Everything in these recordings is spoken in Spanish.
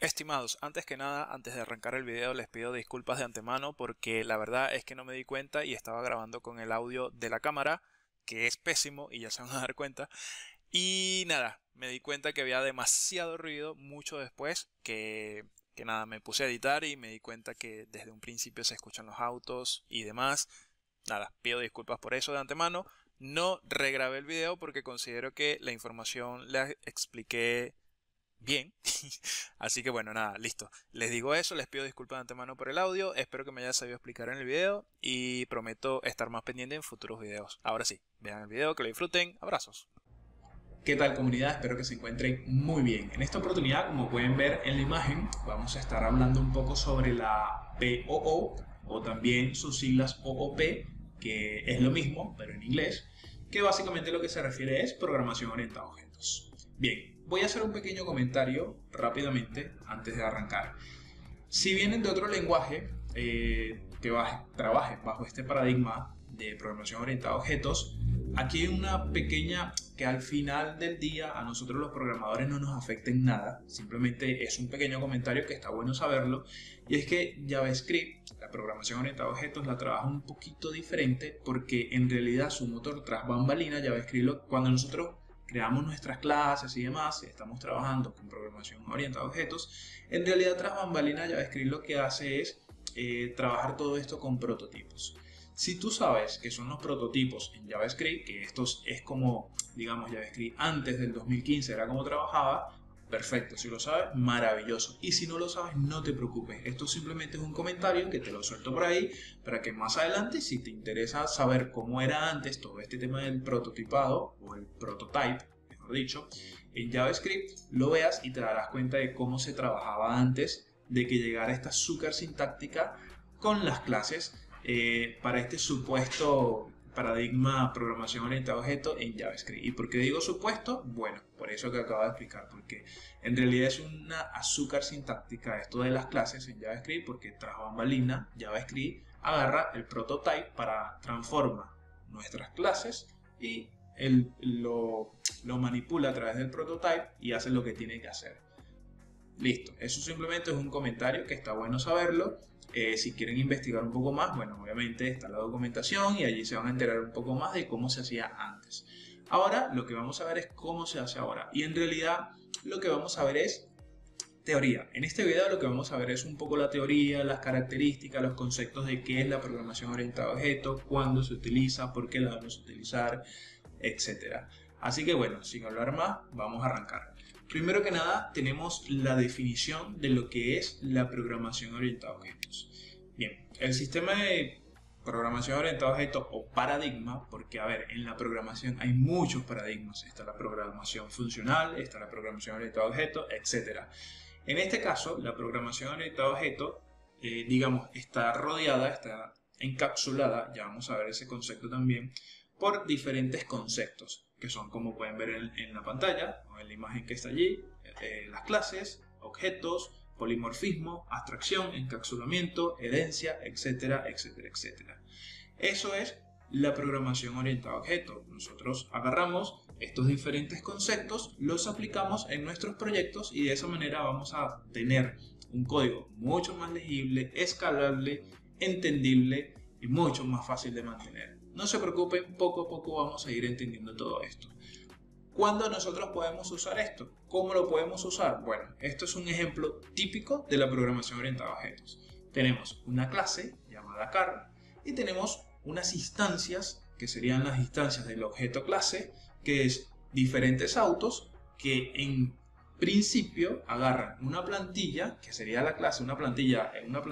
Estimados, antes que nada, antes de arrancar el video les pido disculpas de antemano porque la verdad es que no me di cuenta y estaba grabando con el audio de la cámara, que es pésimo y ya se van a dar cuenta. Y nada, me di cuenta que había demasiado ruido mucho después que nada, me puse a editar y me di cuenta que desde un principio se escuchan los autos y demás. Nada, pido disculpas por eso de antemano. No regrabé el video porque considero que la información la expliqué bien. Así que bueno, nada, listo. Les digo eso, les pido disculpas de antemano por el audio. Espero que me haya sabido explicar en el video y prometo estar más pendiente en futuros videos. Ahora sí, vean el video, que lo disfruten. Abrazos. ¿Qué tal, comunidad? Espero que se encuentren muy bien. En esta oportunidad, como pueden ver en la imagen, vamos a estar hablando un poco sobre la POO o también sus siglas OOP, que es lo mismo, pero en inglés, que básicamente lo que se refiere es programación orientada a objetos. Bien, voy a hacer un pequeño comentario rápidamente antes de arrancar. Si vienen de otro lenguaje que trabaje bajo este paradigma de programación orientada a objetos, aquí hay una pequeña que al final del día a nosotros los programadores no nos afecta en nada, simplemente es un pequeño comentario que está bueno saberlo, y es que JavaScript, la programación orientada a objetos, la trabaja un poquito diferente porque en realidad su motor tras bambalina, JavaScript, cuando nosotros creamos nuestras clases y demás, y estamos trabajando con programación orientada a objetos, en realidad tras bambalina JavaScript lo que hace es trabajar todo esto con prototipos. Si tú sabes qué son los prototipos en JavaScript, que esto es como, digamos, JavaScript antes del 2015 era como trabajaba, perfecto. Si lo sabes, maravilloso. Y si no lo sabes, no te preocupes. Esto simplemente es un comentario que te lo suelto por ahí para que más adelante, si te interesa saber cómo era antes todo este tema del prototipado o el prototype, mejor dicho, en JavaScript, lo veas y te darás cuenta de cómo se trabajaba antes de que llegara esta súper sintáctica con las clases para este supuesto paradigma programación orientada a objetos en JavaScript. ¿Y por qué digo supuesto? Bueno, por eso que acabo de explicar, porque en realidad es una azúcar sintáctica esto de las clases en JavaScript, porque tras bambalina JavaScript agarra el prototype para transformar nuestras clases y lo manipula a través del prototype y hace lo que tiene que hacer. Listo, eso simplemente es un comentario que está bueno saberlo. Si quieren investigar un poco más, bueno, obviamente está la documentación y allí se van a enterar un poco más de cómo se hacía antes. Ahora lo que vamos a ver es cómo se hace ahora, y en realidad lo que vamos a ver es teoría. En este video lo que vamos a ver es un poco la teoría, las características, los conceptos de qué es la programación orientada a objetos, cuándo se utiliza, por qué la vamos a utilizar, etc. Así que bueno, sin hablar más, vamos a arrancar. Primero que nada, tenemos la definición de lo que es la programación orientada a objetos. Bien, el sistema de programación orientada a objetos o paradigma, porque a ver, en la programación hay muchos paradigmas. Está la programación funcional, está la programación orientada a objetos, etc. En este caso, la programación orientada a objetos, digamos, está rodeada, está encapsulada, ya vamos a ver ese concepto también, por diferentes conceptos, que son, como pueden ver en la pantalla o en la imagen que está allí, las clases, objetos, polimorfismo, abstracción, encapsulamiento, herencia, etcétera, etcétera, etcétera. Eso es la programación orientada a objetos. Nosotros agarramos estos diferentes conceptos, los aplicamos en nuestros proyectos y de esa manera vamos a tener un código mucho más legible, escalable, entendible y mucho más fácil de mantener. No se preocupen, poco a poco vamos a ir entendiendo todo esto. ¿Cuándo nosotros podemos usar esto? ¿Cómo lo podemos usar? Bueno, esto es un ejemplo típico de la programación orientada a objetos. Tenemos una clase llamada car y tenemos unas instancias que serían las instancias del objeto clase, que es diferentes autos que en principio agarran una plantilla, que sería la clase. Una plantilla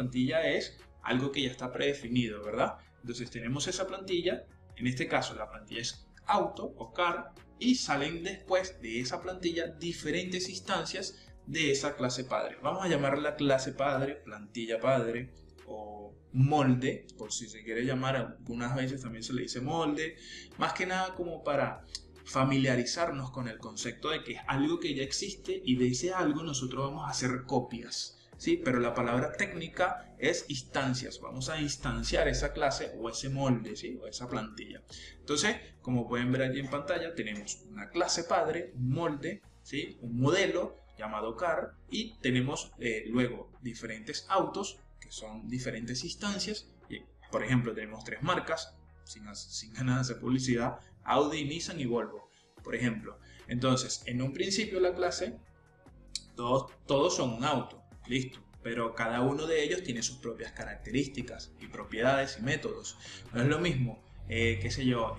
es algo que ya está predefinido, ¿verdad? Entonces tenemos esa plantilla, en este caso la plantilla es auto o car, y salen después de esa plantilla diferentes instancias de esa clase padre. Vamos a llamarla clase padre, plantilla padre o molde, por si se quiere llamar, algunas veces también se le dice molde, más que nada como para familiarizarnos con el concepto de que es algo que ya existe y de ese algo nosotros vamos a hacer copias. ¿Sí? Pero la palabra técnica es instancias. Vamos a instanciar esa clase o ese molde, ¿sí? O esa plantilla. Entonces, como pueden ver allí en pantalla, tenemos una clase padre, un molde, ¿sí? Un modelo llamado car, y tenemos luego diferentes autos que son diferentes instancias. Por ejemplo, tenemos 3 marcas, sin ganas de hacer publicidad: Audi, Nissan y Volvo, por ejemplo. Entonces, en un principio la clase, todos son un auto, listo. Pero cada uno de ellos tiene sus propias características y propiedades y métodos. No es lo mismo, qué sé yo,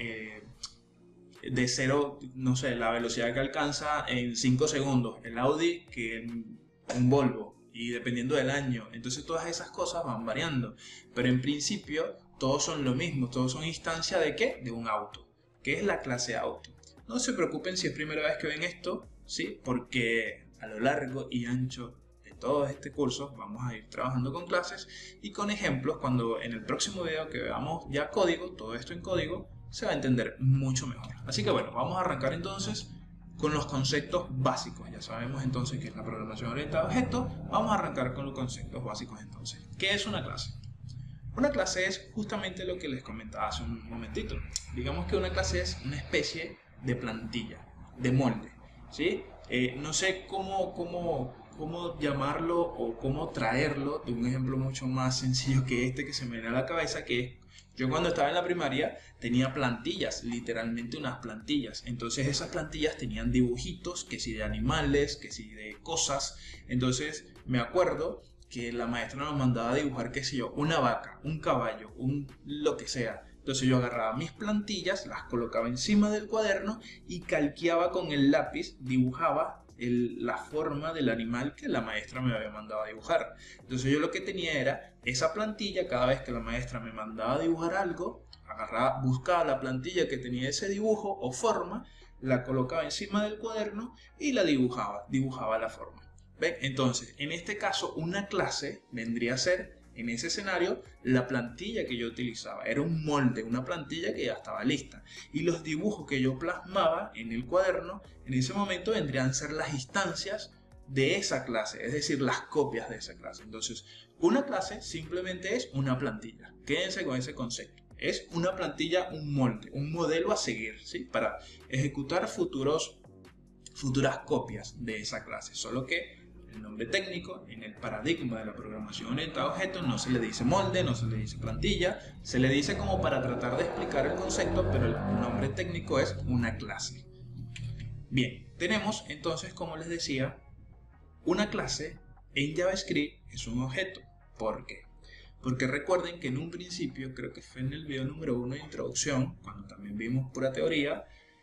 de cero, no sé, la velocidad que alcanza en 5 segundos el Audi que un Volvo, y dependiendo del año. Entonces todas esas cosas van variando, pero en principio todos son lo mismo, todos son instancia de ¿qué? De un auto, que es la clase auto. No se preocupen si es primera vez que ven esto, ¿sí? Porque a lo largo y ancho de todo este curso vamos a ir trabajando con clases y con ejemplos. Cuando en el próximo video que veamos ya código, todo esto en código, se va a entender mucho mejor. Así que bueno, vamos a arrancar entonces con los conceptos básicos. Ya sabemos entonces qué es la programación orientada a objetos. Vamos a arrancar con los conceptos básicos entonces. ¿Qué es una clase? Una clase es justamente lo que les comentaba hace un momentito. Digamos que una clase es una especie de plantilla, de molde, ¿sí? No sé cómo llamarlo o cómo traerlo de un ejemplo mucho más sencillo que este que se me viene a la cabeza, que es: yo cuando estaba en la primaria tenía plantillas, literalmente unas plantillas. Entonces esas plantillas tenían dibujitos, que si de animales, que si de cosas. Entonces me acuerdo que la maestra nos mandaba a dibujar, qué sé yo, una vaca, un caballo, lo que sea. Entonces yo agarraba mis plantillas, las colocaba encima del cuaderno y calqueaba con el lápiz, dibujaba la forma del animal que la maestra me había mandado a dibujar. Entonces yo lo que tenía era esa plantilla. Cada vez que la maestra me mandaba a dibujar algo, agarraba, buscaba la plantilla que tenía ese dibujo o forma, la colocaba encima del cuaderno y la dibujaba la forma. ¿Ven? Entonces, en este caso, una clase vendría a ser, en ese escenario, la plantilla que yo utilizaba. Era un molde, una plantilla que ya estaba lista. Y los dibujos que yo plasmaba en el cuaderno, en ese momento vendrían a ser las instancias de esa clase, es decir, las copias de esa clase. Entonces, una clase simplemente es una plantilla. Quédense con ese concepto. Es una plantilla, un molde, un modelo a seguir, ¿sí? Para ejecutar futuras copias de esa clase. Solo que el nombre técnico en el paradigma de la programación orientada a objetos no se le dice molde, no se le dice plantilla, se le dice como para tratar de explicar el concepto, pero el nombre técnico es una clase. Bien, tenemos entonces, como les decía, una clase en JavaScript es un objeto. ¿Por qué? Porque recuerden que en un principio, creo que fue en el video número 1 de introducción, cuando también vimos pura teoría,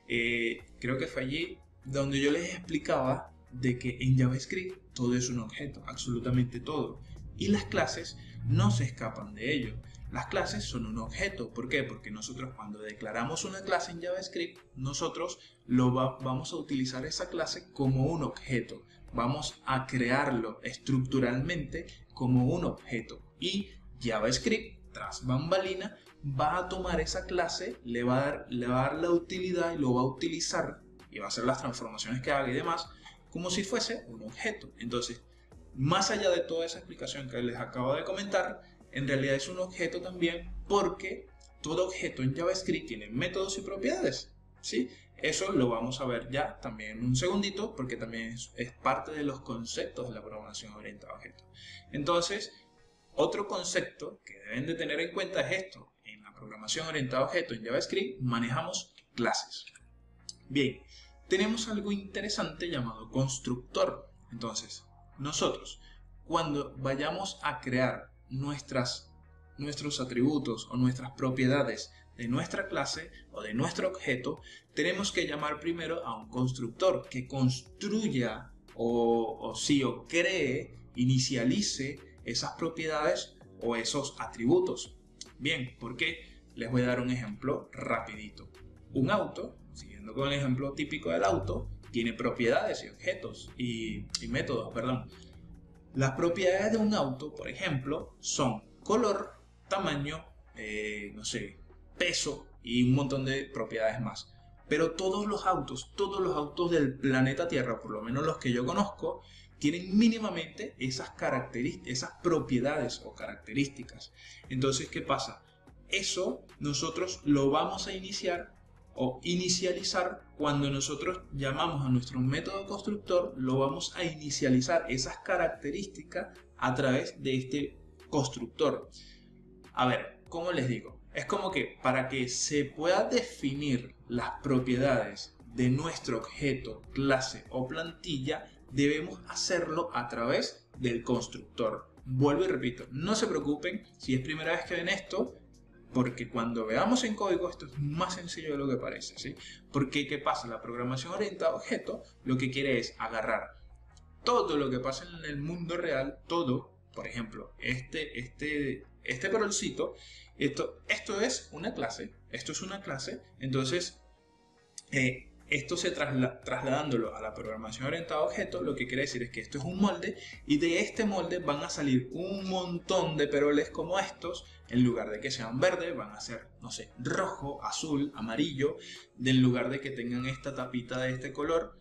creo que fue allí donde yo les explicaba de que en JavaScript todo es un objeto, absolutamente todo. Y las clases no se escapan de ello. Las clases son un objeto. ¿Por qué? Porque nosotros cuando declaramos una clase en JavaScript, nosotros vamos a utilizar esa clase como un objeto. Vamos a crearlo estructuralmente como un objeto. Y JavaScript, tras bambalina, va a tomar esa clase, le va a dar la utilidad y lo va a utilizar y va a hacer las transformaciones que haga y demás, como si fuese un objeto. Entonces, más allá de toda esa explicación que les acabo de comentar, en realidad es un objeto también, porque todo objeto en JavaScript tiene métodos y propiedades, ¿sí? Eso lo vamos a ver ya también en un segundito, porque también es parte de los conceptos de la programación orientada a objetos. Entonces, otro concepto que deben de tener en cuenta es esto: en la programación orientada a objetos en JavaScript manejamos clases. Bien, tenemos algo interesante llamado constructor. Entonces, nosotros, cuando vayamos a crear nuestros atributos o nuestras propiedades de nuestra clase o de nuestro objeto, tenemos que llamar primero a un constructor que construya o cree, inicialice esas propiedades o esos atributos. Bien, ¿por qué? Les voy a dar un ejemplo rapidito. Un auto, siguiendo con el ejemplo típico del auto, tiene propiedades y objetos y métodos, perdón. Las propiedades de un auto, por ejemplo, son color, tamaño, no sé, peso y un montón de propiedades más. Pero todos los autos del planeta Tierra, por lo menos los que yo conozco, tienen mínimamente esas propiedades o características. Entonces, ¿qué pasa? Eso nosotros lo vamos a iniciar o inicializar. Cuando nosotros llamamos a nuestro método constructor, lo vamos a inicializar esas características a través de este constructor. A ver, ¿cómo les digo? Es como que para que se pueda definir las propiedades de nuestro objeto, clase o plantilla, debemos hacerlo a través del constructor. Vuelvo y repito, no se preocupen si es primera vez que ven esto, porque cuando veamos en código esto es más sencillo de lo que parece, ¿sí? Porque ¿qué pasa? La programación orientada a objetos lo que quiere es agarrar todo lo que pasa en el mundo real, todo, por ejemplo, este perolcito, esto es una clase, entonces esto trasladándolo a la programación orientada a objetos, lo que quiere decir es que esto es un molde y de este molde van a salir un montón de peroles como estos. En lugar de que sean verdes, van a ser, no sé, rojo, azul, amarillo. En lugar de que tengan esta tapita de este color,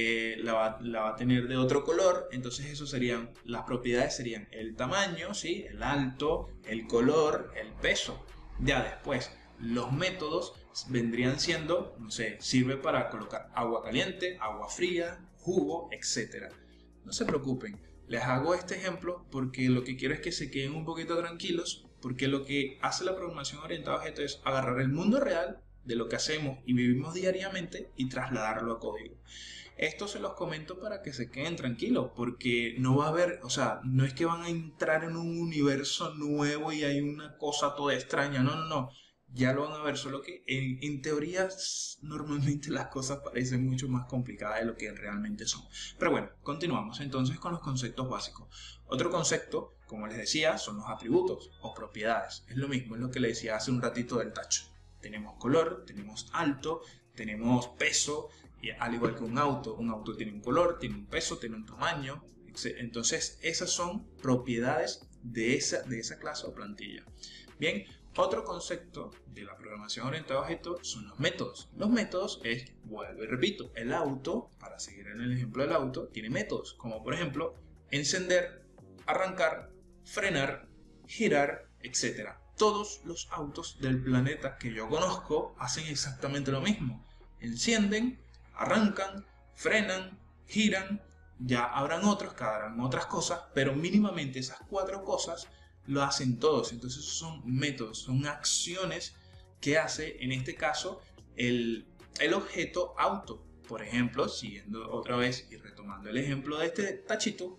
la va a tener de otro color. Entonces eso serían, las propiedades serían el tamaño, ¿sí? El alto, el color, el peso. Ya después, los métodos vendrían siendo, no sé, sirve para colocar agua caliente, agua fría, jugo, etc. No se preocupen, les hago este ejemplo porque lo que quiero es que se queden un poquito tranquilos, porque lo que hace la programación orientada a objetos es agarrar el mundo real de lo que hacemos y vivimos diariamente y trasladarlo a código. Esto se los comento para que se queden tranquilos, porque no va a haber, o sea, no es que van a entrar en un universo nuevo y hay una cosa toda extraña, no. Ya lo van a ver, solo que en teoría normalmente las cosas parecen mucho más complicadas de lo que realmente son. Pero bueno, continuamos entonces con los conceptos básicos. Otro concepto, como les decía, son los atributos o propiedades. Es lo mismo, es lo que les decía hace un ratito del tacho. Tenemos color, tenemos alto, tenemos peso, y al igual que un auto tiene un color, tiene un peso, tiene un tamaño. Entonces esas son propiedades de esa clase o plantilla. Bien. Otro concepto de la programación orientada a objetos son los métodos. Los métodos es, vuelvo y repito, el auto, para seguir en el ejemplo del auto, tiene métodos, como por ejemplo, encender, arrancar, frenar, girar, etc. Todos los autos del planeta que yo conozco hacen exactamente lo mismo. Encienden, arrancan, frenan, giran, ya habrán otros que harán otras cosas, pero mínimamente esas 4 cosas lo hacen todos. Entonces son métodos, son acciones que hace en este caso el objeto auto. Por ejemplo, siguiendo otra vez y retomando el ejemplo de este tachito,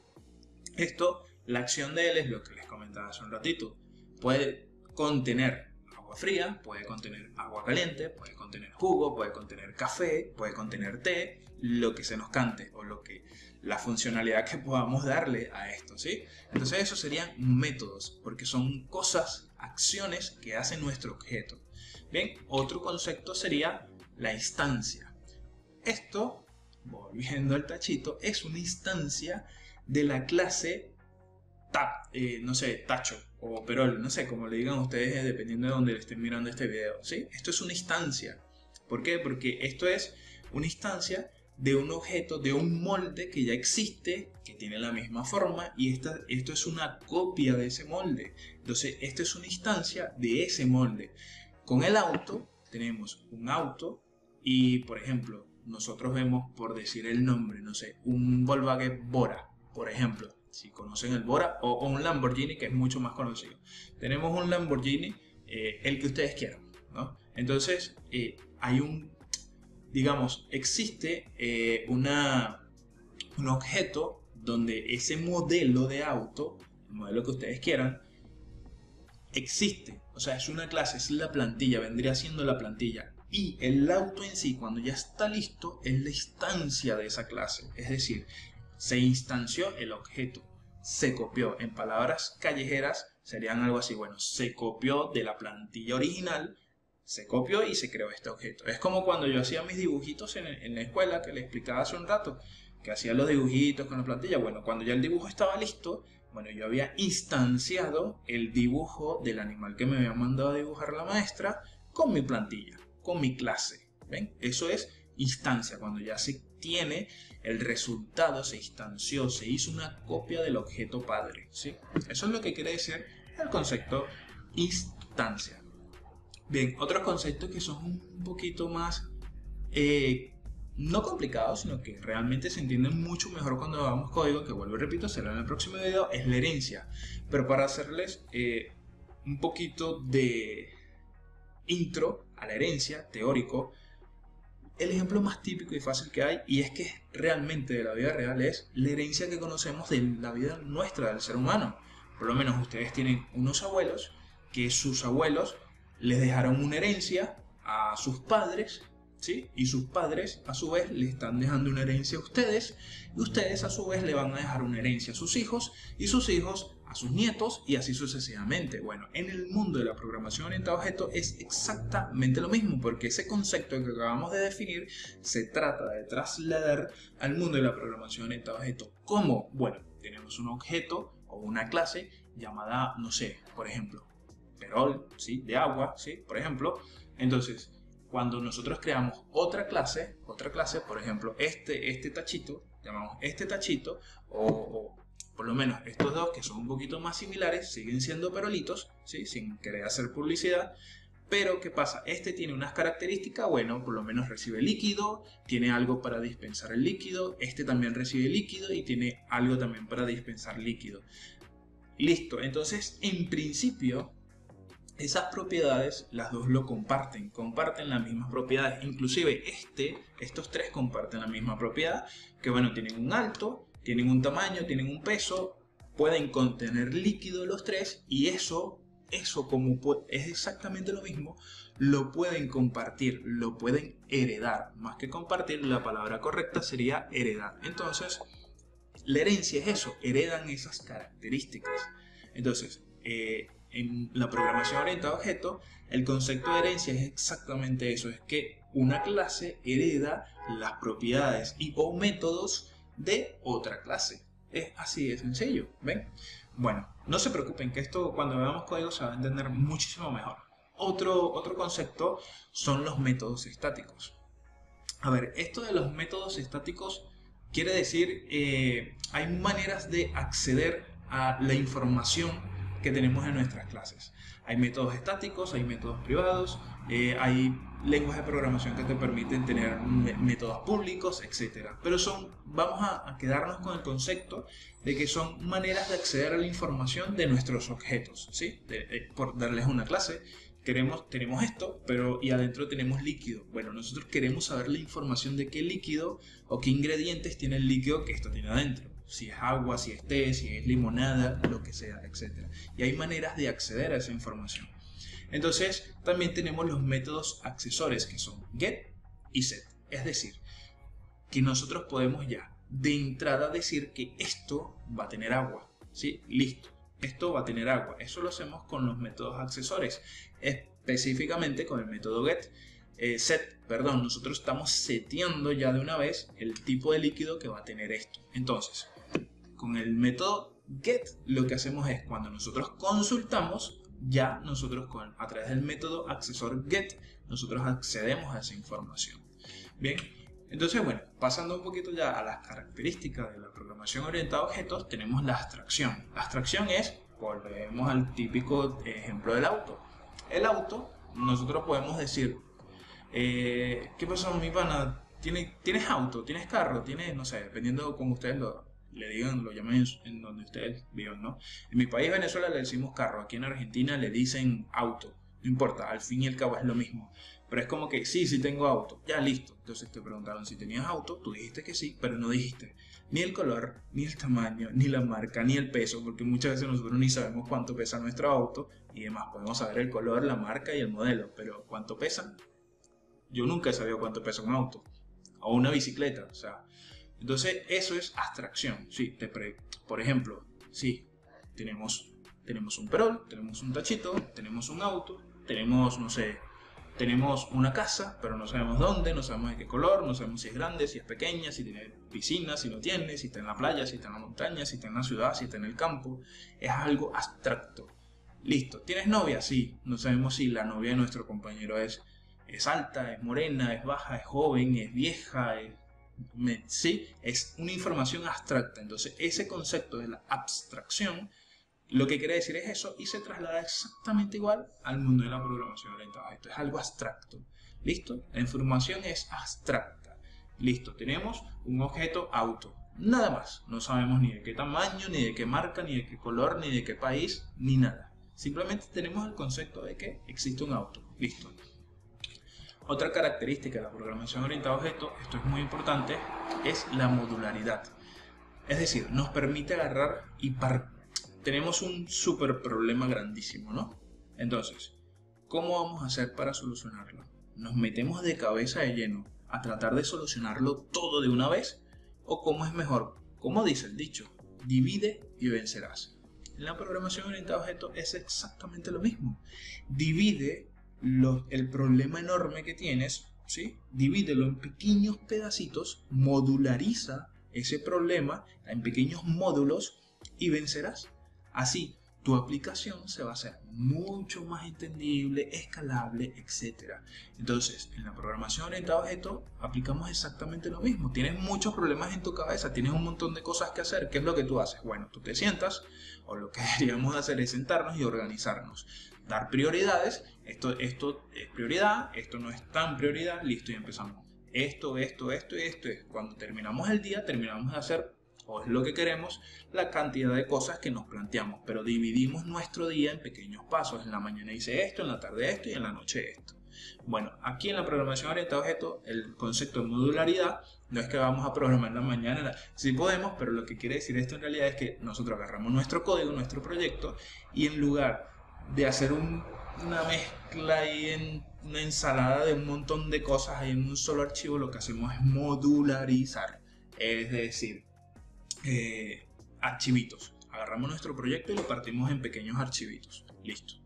la acción de él es lo que les comentaba hace un ratito. Puede contener agua fría, puede contener agua caliente, puede contener jugo, puede contener café, puede contener té, lo que se nos cante o la funcionalidad que podamos darle a esto, ¿sí? Entonces esos serían métodos, porque son cosas, acciones que hace nuestro objeto. Bien, otro concepto sería la instancia. Esto, volviendo al tachito, es una instancia de la clase no sé, tacho o perol, no sé, como le digan ustedes dependiendo de donde estén mirando este video, ¿sí? Esto es una instancia. ¿Por qué? Porque esto es una instancia de un objeto, de un molde que ya existe, que tiene la misma forma, y esto es una copia de ese molde. Entonces, esto es una instancia de ese molde. Con el auto, tenemos un auto y, por ejemplo, nosotros vemos, por decir el nombre, no sé, un Volkswagen Bora, por ejemplo, si conocen el Bora, o un Lamborghini, que es mucho más conocido. Tenemos un Lamborghini, el que ustedes quieran, ¿no? Entonces, hay digamos, existe un objeto donde ese modelo de auto, el modelo que ustedes quieran, existe. O sea, es una clase, es la plantilla, vendría siendo la plantilla. Y el auto en sí, cuando ya está listo, es la instancia de esa clase. Es decir, se instanció el objeto, se copió. En palabras callejeras serían algo así, bueno, se copió de la plantilla original, se copió y se creó este objeto. Es como cuando yo hacía mis dibujitos en la escuela, que les explicaba hace un rato, que hacía los dibujitos con la plantilla. Bueno, cuando ya el dibujo estaba listo, bueno, yo había instanciado el dibujo del animal que me había mandado a dibujar la maestra con mi plantilla, con mi clase. ¿Ven? Eso es instancia, cuando ya se tiene el resultado, se instanció, se hizo una copia del objeto padre, ¿sí? Eso es lo que quiere decir el concepto instancia. Bien, otros conceptos que son un poquito más, no complicados, sino que realmente se entienden mucho mejor cuando hagamos código, que vuelvo y repito, será en el próximo video, es la herencia. Pero para hacerles un poquito de intro a la herencia, teórico, el ejemplo más típico y fácil que hay, y es que realmente de la vida real, es la herencia que conocemos de la vida nuestra, del ser humano. Por lo menos ustedes tienen unos abuelos, que sus abuelos les dejaron una herencia a sus padres, ¿sí? Y sus padres a su vez le están dejando una herencia a ustedes, y ustedes a su vez le van a dejar una herencia a sus hijos, y sus hijos a sus nietos, y así sucesivamente. Bueno, en el mundo de la programación orientada a objetos es exactamente lo mismo, porque ese concepto que acabamos de definir se trata de trasladar al mundo de la programación orientada a objetos. ¿Cómo? Bueno, tenemos un objeto o una clase llamada, no sé, por ejemplo, perol, ¿sí? De agua, ¿sí? Por ejemplo. Entonces, cuando nosotros creamos otra clase, por ejemplo, este tachito, llamamos este tachito, o por lo menos estos dos que son un poquito más similares, siguen siendo perolitos, ¿sí? Sin querer hacer publicidad. Pero, ¿qué pasa? Este tiene unas características, bueno, por lo menos recibe líquido, tiene algo para dispensar el líquido, este también recibe líquido y tiene algo también para dispensar líquido. Listo, entonces, en principio, esas propiedades, las dos lo comparten las mismas propiedades. Inclusive estos tres comparten la misma propiedad, que bueno, tienen un alto, tienen un tamaño, tienen un peso, pueden contener líquido los tres, y eso como es exactamente lo mismo, lo pueden compartir, lo pueden heredar. Más que compartir, la palabra correcta sería heredar. Entonces, la herencia es eso, heredan esas características. Entonces, en la programación orientada a objetos, el concepto de herencia es exactamente eso, es que una clase hereda las propiedades y o métodos de otra clase. Es así de sencillo, ¿ven? Bueno, no se preocupen que esto cuando veamos código se va a entender muchísimo mejor. Otro concepto son los métodos estáticos. A ver, esto de los métodos estáticos quiere decir, hay maneras de acceder a la información que tenemos en nuestras clases. Hay métodos estáticos, hay métodos privados, hay lenguajes de programación que te permiten tener métodos públicos, etc. Pero vamos a quedarnos con el concepto de que son maneras de acceder a la información de nuestros objetos, ¿sí? Por darles una clase, tenemos esto, y adentro tenemos líquido. Bueno, nosotros queremos saber la información de qué líquido o qué ingredientes tiene el líquido que esto tiene adentro. Si es agua, si es té, si es limonada, lo que sea, etc. Y hay maneras de acceder a esa información. Entonces, también tenemos los métodos accesores, que son get y set. Es decir, que nosotros podemos ya de entrada decir que esto va a tener agua, ¿sí? Listo, esto va a tener agua. Eso lo hacemos con los métodos accesores, específicamente con el método get. Nosotros estamos seteando ya de una vez el tipo de líquido que va a tener esto. Entonces, con el método get, lo que hacemos es, cuando nosotros consultamos, ya nosotros a través del método accesor get, nosotros accedemos a esa información. Bien, entonces bueno, pasando un poquito ya a las características de la programación orientada a objetos, tenemos la abstracción. La abstracción es, volvemos al típico ejemplo del auto. El auto, nosotros podemos decir, ¿qué pasó, mi pana? ¿Tienes auto? ¿Tienes carro? ¿Tienes, no sé, dependiendo de cómo ustedes le digan, lo llamen en donde ustedes vivan, ¿no? En mi país, Venezuela, le decimos carro. Aquí en Argentina le dicen auto. No importa, al fin y al cabo es lo mismo. Pero es como que, sí tengo auto. Ya, listo. Entonces te preguntaron si tenías auto, tú dijiste que sí, pero no dijiste ni el color, ni el tamaño, ni la marca, ni el peso, porque muchas veces nosotros ni sabemos cuánto pesa nuestro auto y demás. Podemos saber el color, la marca y el modelo, pero ¿cuánto pesa? Yo nunca he sabido cuánto pesa un auto o una bicicleta, o sea. Entonces eso es abstracción, sí. Por ejemplo, sí, tenemos un perol, tenemos un tachito, tenemos un auto, tenemos, no sé, tenemos una casa, pero no sabemos dónde, no sabemos de qué color, no sabemos si es grande, si es pequeña, si tiene piscina, si no tiene, si está en la playa, si está en la montaña, si está en la ciudad, si está en el campo. Es algo abstracto. Listo, ¿tienes novia? Sí, no sabemos si la novia de nuestro compañero es alta, es morena, es baja, es joven, es vieja, sí, es una información abstracta. Entonces ese concepto de la abstracción Lo que quiere decir es eso y se traslada exactamente igual al mundo de la programación orientada a objetos. Es algo abstracto. ¿Listo? La información es abstracta. Listo, tenemos un objeto auto. Nada más. No sabemos ni de qué tamaño, ni de qué marca, ni de qué color, ni de qué país, ni nada. Simplemente tenemos el concepto de que existe un auto. Listo. Otra característica de la programación orientada a objetos, esto es muy importante, es la modularidad. Es decir, nos permite agarrar y tenemos un súper problema grandísimo, ¿no? Entonces, ¿cómo vamos a hacer para solucionarlo? ¿Nos metemos de cabeza de lleno a tratar de solucionarlo todo de una vez? ¿O cómo es mejor? Como dice el dicho, divide y vencerás. En la programación orientada a objetos es exactamente lo mismo. Divide el problema enorme que tienes, ¿sí? Divídelo en pequeños pedacitos, modulariza ese problema en pequeños módulos y vencerás. Así, tu aplicación se va a hacer mucho más entendible, escalable, etc. Entonces, en la programación orientada a objetos aplicamos exactamente lo mismo. Tienes muchos problemas en tu cabeza, tienes un montón de cosas que hacer. ¿Qué es lo que tú haces? Bueno, tú te sientas, o lo que deberíamos hacer es sentarnos y organizarnos. Dar prioridades. Esto es prioridad, esto no es tan prioridad. Listo, y empezamos. Esto. Cuando terminamos el día, terminamos de hacer, o es lo que queremos, la cantidad de cosas que nos planteamos, pero dividimos nuestro día en pequeños pasos. En la mañana hice esto, en la tarde esto y en la noche esto. Bueno, aquí en la programación orientada a objetos, el concepto de modularidad no es que vamos a programar en la mañana, sí podemos, pero lo que quiere decir esto en realidad es que nosotros agarramos nuestro código, nuestro proyecto, y en lugar de hacer una mezcla y en una ensalada de un montón de cosas ahí en un solo archivo, lo que hacemos es modularizar, es decir, archivitos. Agarramos nuestro proyecto y lo partimos en pequeños archivitos. Listo.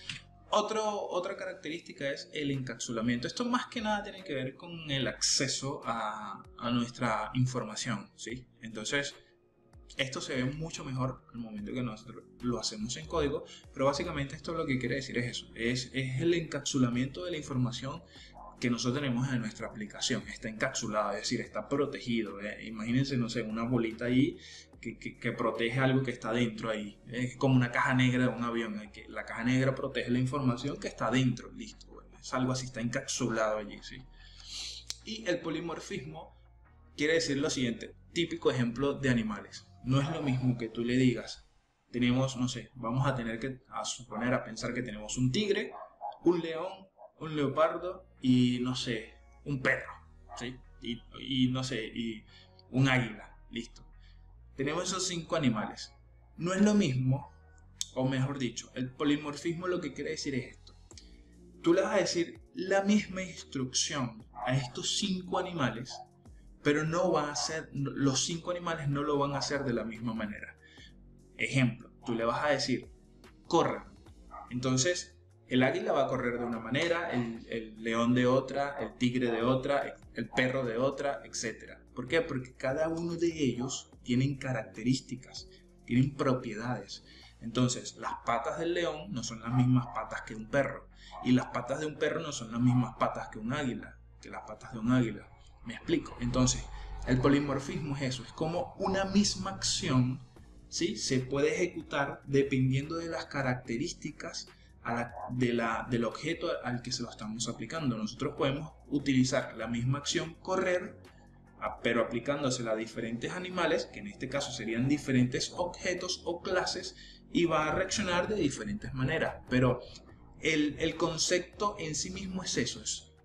Otra característica es el encapsulamiento. Esto más que nada tiene que ver con el acceso a nuestra información, ¿sí? Entonces, esto se ve mucho mejor al momento que nosotros lo hacemos en código, pero básicamente esto lo que quiere decir es eso, es el encapsulamiento de la información que nosotros tenemos en nuestra aplicación. Está encapsulado, es decir, está protegido. Imagínense, no sé, una bolita ahí que protege algo que está dentro ahí. Es como una caja negra de un avión. Que la caja negra protege la información que está dentro. Listo, bueno, es algo así, está encapsulado allí, ¿sí? Y el polimorfismo quiere decir lo siguiente, típico ejemplo de animales. No es lo mismo que tú le digas, tenemos, no sé, vamos a tener que a pensar que tenemos un tigre, un león, un leopardo y, no sé, un perro, ¿sí? Y no sé, y un águila, listo. Tenemos esos 5 animales. No es lo mismo, o mejor dicho, el polimorfismo lo que quiere decir es esto. Tú le vas a decir la misma instrucción a estos 5 animales, pero no van a ser, los 5 animales no lo van a hacer de la misma manera. Ejemplo, tú le vas a decir, corre. Entonces, el águila va a correr de una manera, el león de otra, el tigre de otra, el perro de otra, etc. ¿Por qué? Porque cada uno de ellos tienen características, tienen propiedades. Entonces, las patas del león no son las mismas patas que un perro, y las patas de un perro no son las mismas patas que un águila, que las patas de un águila. ¿Me explico? Entonces, el polimorfismo es eso, es como una misma acción, ¿sí? Se puede ejecutar dependiendo de las características del objeto al que se lo estamos aplicando. Nosotros podemos utilizar la misma acción, correr, pero aplicándosela a diferentes animales, que en este caso serían diferentes objetos o clases, y va a reaccionar de diferentes maneras. Pero el concepto en sí mismo es eso,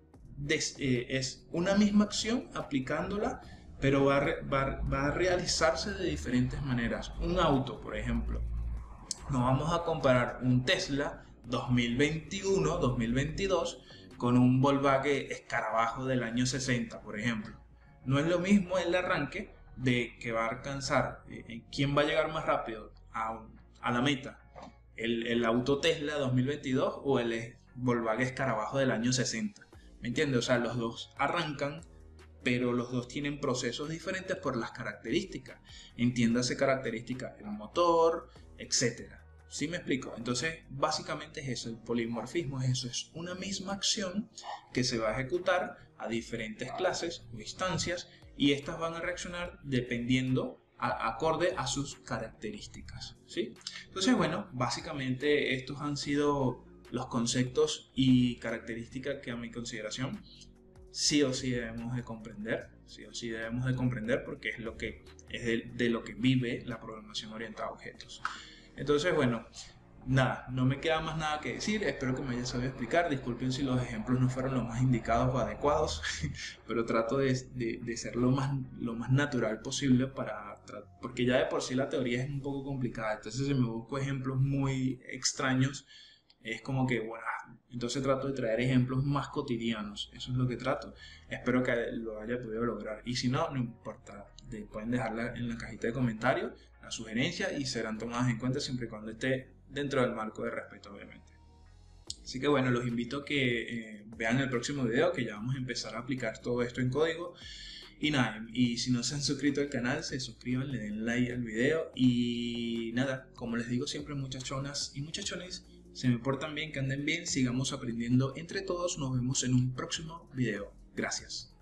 es una misma acción aplicándola, pero va a realizarse de diferentes maneras. Un auto, por ejemplo, no vamos a comparar un Tesla 2021, 2022 con un Volkswagen Escarabajo del año 60, por ejemplo. No es lo mismo el arranque de que va a alcanzar, quién va a llegar más rápido a la meta, el auto Tesla 2022 o el Volkswagen Escarabajo del año 60. ¿Me entiendes? O sea, los dos arrancan, pero los dos tienen procesos diferentes por las características. Entiéndase características del motor, etc. ¿Sí me explico? Entonces, básicamente es eso, el polimorfismo es eso, es una misma acción que se va a ejecutar a diferentes clases o instancias y estas van a reaccionar dependiendo acorde a sus características, ¿sí? Entonces, bueno, básicamente estos han sido los conceptos y características que a mi consideración sí o sí debemos de comprender, porque es lo que es de lo que vive la programación orientada a objetos. Entonces, bueno, nada, no me queda más nada que decir, espero que me haya sabido explicar, disculpen si los ejemplos no fueron los más indicados o adecuados, pero trato de ser lo más natural posible porque ya de por sí la teoría es un poco complicada, entonces si me busco ejemplos muy extraños, es como que, bueno, entonces trato de traer ejemplos más cotidianos, eso es lo que trato, espero que lo haya podido lograr, y si no, no importa, pueden dejarla en la cajita de comentarios, la sugerencia, y serán tomadas en cuenta siempre y cuando esté dentro del marco de respeto, obviamente. Así que bueno, los invito a que vean el próximo video, que ya vamos a empezar a aplicar todo esto en código. Y nada, y si no se han suscrito al canal, se suscriban, le den like al video. Y nada, como les digo siempre, muchachonas y muchachones, se me portan bien, que anden bien, sigamos aprendiendo entre todos. Nos vemos en un próximo video. Gracias.